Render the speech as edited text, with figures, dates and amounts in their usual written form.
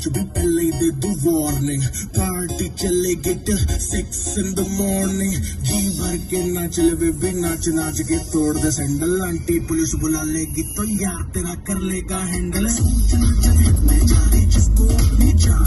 भी पहले ही दे दू वार्निंग। पार्टी चलेगी till 6 in the morning। जी भर के नाच ले बेबी, नाच नाच के तोड़ दे सैंडल। आंटी पुलिस बुला लेगी तो यार तेरा कर लेगा हैंडल। मैं जा रही जिसको